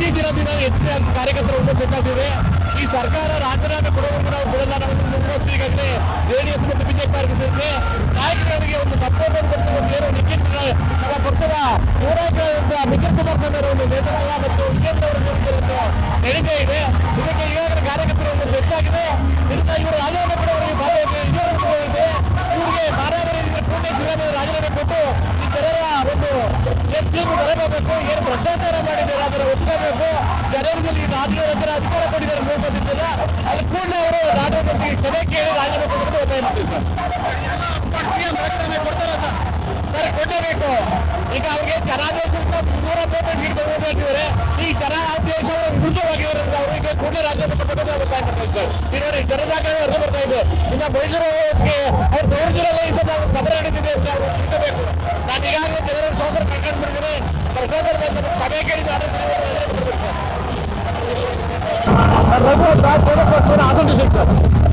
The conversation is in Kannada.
ದಿನ ಹೆಚ್ಚಿನ ಕಾರ್ಯಕರ್ತರು ಸಜ್ಜಾಗ್ತಿದೆ. ಈ ಸರ್ಕಾರ ರಾಜೀನಾಮೆ ಕೊಡುವವರೆಗೂ ನಾವು ಬಿಡಲ್ಲ. ನಾವು ಮುಂದುವರಿಸಿ ಈಗಾಗಲೇ ಜೆಡಿಎಸ್ ಮತ್ತು ಬಿಜೆಪಿ ಕಾರ್ಯಕರ್ತರಿಗೆ ನಾಯಕರಿಗೆ ಒಂದು ಸಪೋರ್ಟ್ ಕೊಡ್ತೀವಿ. ಏನು ನಮ್ಮ ಪಕ್ಷದ ನಿಖಿಲ್ ಕುಮಾರಸ್ವಾಮಿ ಅವರ ಒಂದು ನೇತೃತ್ವ ಮತ್ತು ವಿಜೇಂದ್ರ ಅವರ ನೇತೃತ್ವ ನಡೀತಾ ಇದೆ. ಇದಕ್ಕೆ ಈಗಾಗಲೇ ಕಾರ್ಯಕರ್ತರು ಒಂದು ಹೆಚ್ಚಾಗಿದೆ. ಇದರಿಂದ ಇವರು ರಾಜೀನಾಮೆ ಕೊಡುವವರಿಗೆ ಬಹಳ ಇದೆ. ಇವರಿಗೆ ಮಾರಾವರಿ ಪೂರ್ಣ ಸಿದ್ದರಾಮಯ್ಯ ರಾಜೀನಾಮೆ ಕೊಟ್ಟು ಈ ಜನರ ಒಂದು ತೀರ್ಪು ಬರಬೇಕು. ಏನು ಭ್ರಷ್ಟಾಚಾರ ಮಾಡಿದ್ದಾರೆ ಅದರ ಒಪ್ಕೋಬೇಕು. ಜನರಿಗೆ ಈ ರಾಜ್ಯದ ಅಧಿಕಾರ ಕೊಟ್ಟಿದ್ದಾರೆ ಮೂವತ್ತಿಲ್ಲ. ಅದು ಕೂಡ ಅವರು ರಾಜ್ಯದಲ್ಲಿ ಕ್ಷಮೆ ಕೇಳಿ ರಾಜೀನಾಮೆ ಕೊಡೋದು ಒತ್ತಾಯ ಮಾಡ್ತಿದ್ದಾರೆ. ರಾಜೀನಾಮೆ ಕೊಡ್ತಾರಲ್ಲ ಸರ್, ಕೊಡಬೇಕು. ಈಗ ಅವ್ರಿಗೆ ಜನಾದೇಶದಿಂದ 130 ಸೀಟ್ ಬಹುಮತ. ಈ ಜನಾದೇಶ ವಿರುದ್ಧವಾಗಿದ್ದಾರೆ. ಅವರಿಗೆ ಕೂಡಲೇ ರಾಜೀನಾಮೆ ಕೊಡಬೇಕು ಒತ್ತಾಯ ಮಾಡ್ತಾರೆ. ಈ ನೋಡಿ ಜನಸಾಗಣೆ ಅರ್ಥ ಬರ್ತಾ ಇದೆ. ಇನ್ನು ಮೈಸೂರು ಅವ್ರು ದೌರ್ಜನ್ಯ ಇದ್ದ ನಾವು ಸಭೆ ನಡೀತಿದೆ ಅಂತ ಅವ್ರು ತಿಳ್ಕೋಬೇಕು. ನಾನು ಈಗಾಗಲೇ ಜನರ ಸೋದರ ಕರ್ಕೊಂಡು ಬಿಡ್ತೀನಿ. ಸಭೆ ಕೇಳಿದ ಆಸಕ್ತಿ ಸಿಗ್ತದೆ.